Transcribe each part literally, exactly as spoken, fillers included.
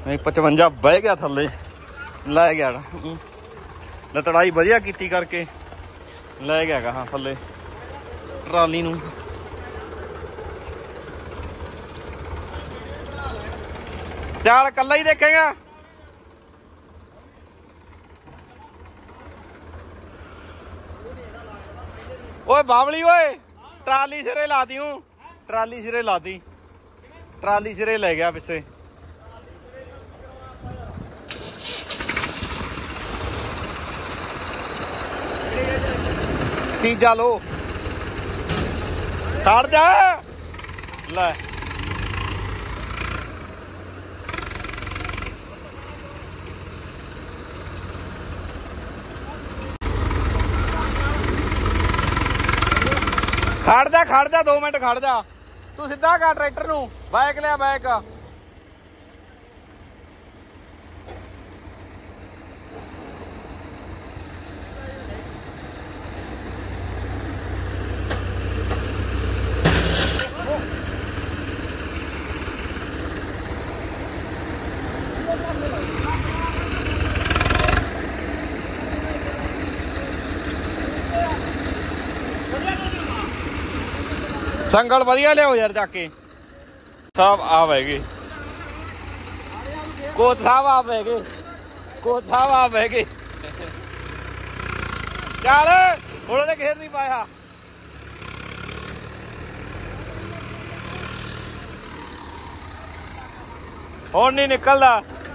पचवंजा बह गया थले लै गया लतड़ाई वधिया की करके लै गया हाँ थले ट्राली नूं। चल कला ही देखेगा ओए बावली ओए ट्राली सिरे ला दी हूँ ट्राली सिरे ला दी ट्राली सिरे ले गया पिछे तीजा लो खड़ जा ले खड़ जा खड़ जा दो मिनट खड़ जा तू सीधा कर ट्रैक्टर नूं बैक लिया बैक संगल वधिया लियाओ यार जाके साहब आ बैगे कोच साहब आ बैगे कोच साहब आ बैगे चल थोड़ा घेर नहीं पाया और नहीं निकलता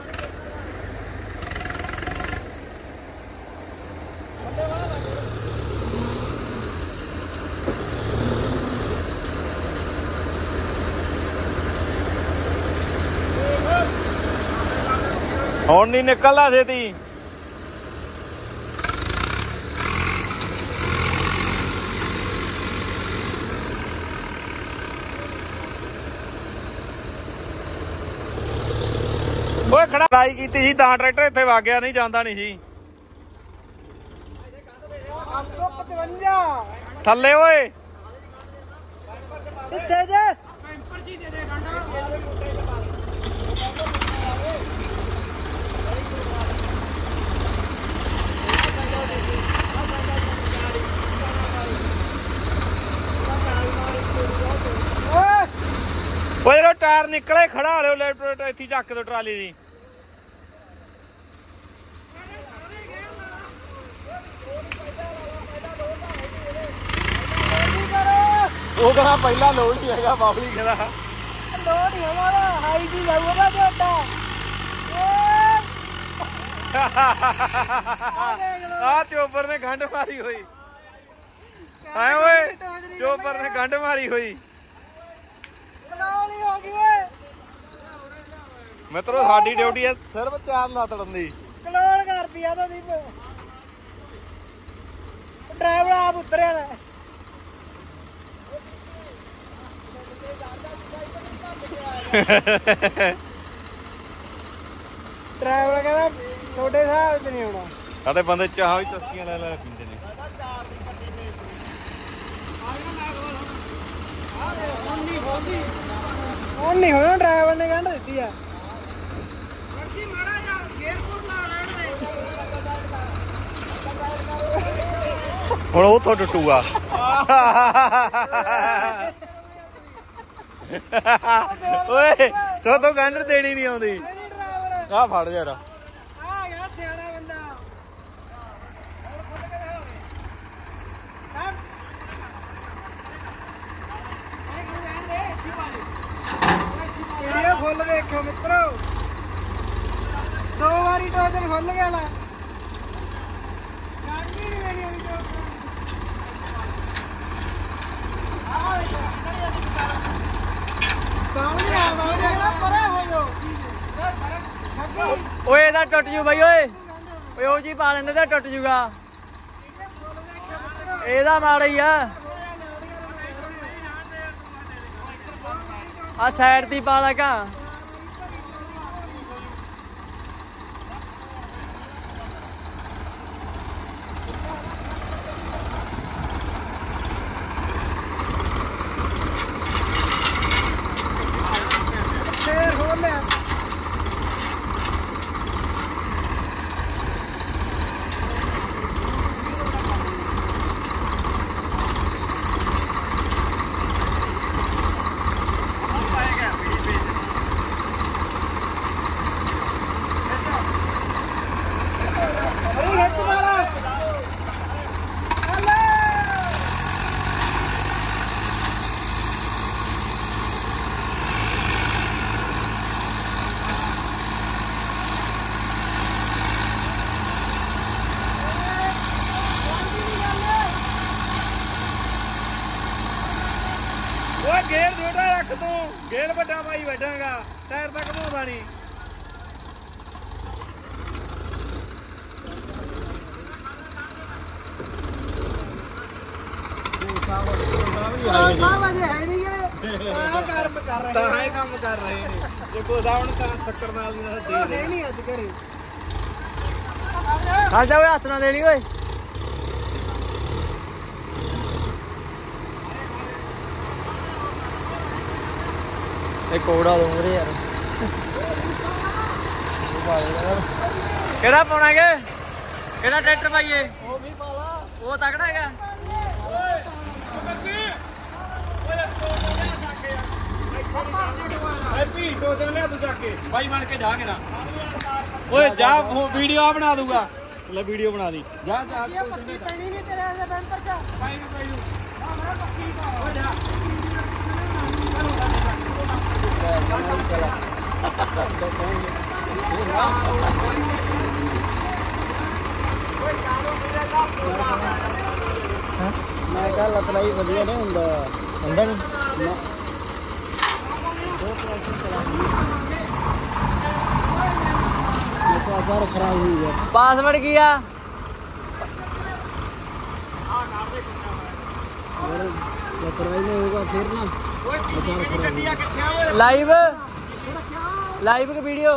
और नहीं निकलता छेती ओए खड़ा लड़ाई की थी तां ट्रैक्टर इत्थे वग गया नहीं जांदा नहीं सी आठ सौ पचवंजा थल्ले ओए हिस्से जे ओए टायर निकले खड़ा लो लेफ्ट इत्थे चक दो ट्राली दी वो कहना पहला लोड ही है बाबली कहना लोड ही हमारा हाई जी जाऊंगा बेटा आ चोपर ने गंढ मारी हुई आए ओए चोपर ने गंढ मारी हुई मित्रों साडी ड्यूटी है सिर्फ चार लातड़न दी कलोल कर दिया तो दी ड्राइवर आप उतरे ड्राइवर कहता छोटे साहब च नहीं होना साडे बंदे चाह भी चस्कियां ले ले पींदे ने ਉਹ ਨਹੀਂ ਹੋਇਆ ਡਰਾਈਵਰ ਨੇ ਗੰਢ ਦਿੱਤੀ ਆ ਹੁਣ ਉਹ ਤੋਂ ਟੁੱਟੂਗਾ ਓਏ ਸੋ ਤੋਂ ਗੰਢ ਦੇਣੀ ਨਹੀਂ ਆਉਂਦੀ ਆ ਫੜ ਯਾਰ ਆ ਗਿਆ ਸਿਆਣਾ ਬੰਦਾ ਵੀਡੀਓ ਫੁੱਲ ਵੇਖੋ ਮਿੱਤਰੋ ਦੋ ਵਾਰੀ ਟੋਜਨ ਖੁੱਲ ਗਿਆ ਲਾ ਗੰਢ ਹੀ ਨਹੀਂ ਦੇਣੀ ਉਹਦੀ ਓਏ ਇਹਦਾ ਟੁੱਟ ਜੂ ਬਾਈ ਓਏ ਓਏ ਉਹ ਜੀ ਪਾ ਲੈਂਦੇ ਤਾਂ ਟੁੱਟ ਜੂਗਾ ਇਹਦਾ ਮਾੜਾ ਹੀ ਆ ਆ ਸਾਈਡ ਦੀ ਪਾ ਲਾ ਕਾ ਫੇਰ ਹੋ ਲਿਆ ਤੇ ਤੂੰ ਗੇਲ ਵੱਡਾ ਪਾਈ ਬੈਠਾਂਗਾ ਟਾਇਰ ਤੱਕ ਘਮਾਉਂਦਾ ਨਹੀਂ। ਤਾਂ ਇਹ ਕੰਮ ਕਰ ਰਹੇ ਨੇ ਜੇ ਕੋਈ ਸਾਹਮਣੇ ਤਾਂ ਸ਼ੱਕਰ ਨਾਲ ਦੀ ਨਾਲ ਦੇ ਨਹੀਂ ਅੱਜ ਘਰੇ ਹਟ ਜਾ ਓਏ ਹੱਥ ਨਾ ਦੇਣੀ ਓਏ। ਇਹ ਕੋੜਾ ਲੋਂਗ ਰੇ ਯਾਰ ਕਿਹੜਾ ਪਾਉਣਾਗੇ ਕਿਹੜਾ ਟਰੈਕਟਰ ਪਾਈਏ ਉਹ ਵੀ ਪਾਲਾ ਉਹ ਤਕੜਾ ਹੈਗਾ। ਹੈਪੀ ਦੋ ਦੋ ਲਿਆ ਤੂੰ ਜਾ ਕੇ ਬਾਈ ਬਣ ਕੇ ਜਾ ਕੇ ਨਾ ਓਏ ਜਾ ਵੀਡੀਓ ਬਣਾ ਦੂੰਗਾ ਲੈ ਵੀਡੀਓ ਬਣਾ ਦੀ ਜਾ ਜਾ ਪੱਕੀ ਪੈਣੀ ਨਹੀਂ ਤੇਰੇ ਵਾਲੇ ਬੈਂਪਰ ਚ ਬਾਈ ਨੂੰ ਬਾਈ ਨੂੰ ਆ ਮੇਰਾ ਪੱਕੀ ਦਾ ਓ ਜਾ ਮੈਂ ਕਹਾਂ ਲਤਲਾਈ ਵਧੀਆ ਨਹੀਂ ਹੁੰਦਾ ਹੁੰਦਾ ਨਹੀਂ तो आधार खराब हुई है पासवर्ड ਕੀ ਆ लतराई में होगा फिर ना ਲਾਈਵ ਲਾਈਵ ਕੀ ਵੀਡੀਓ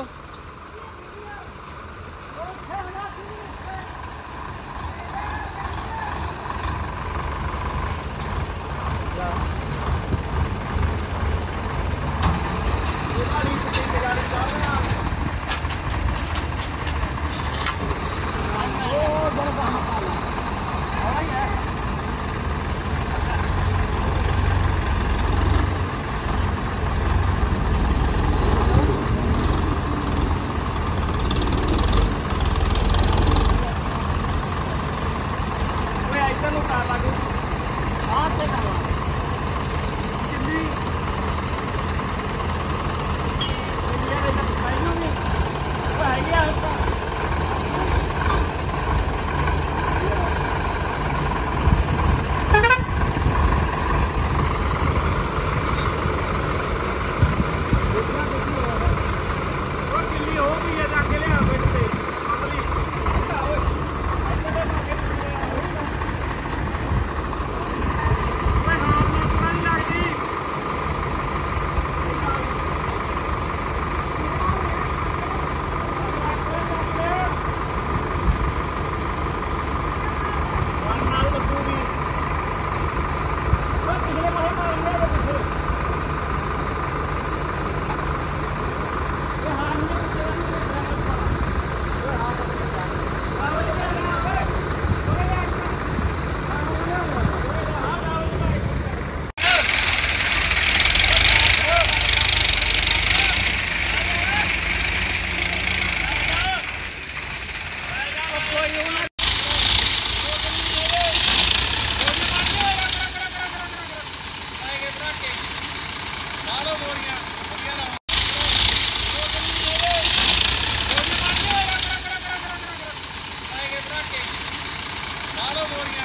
Follow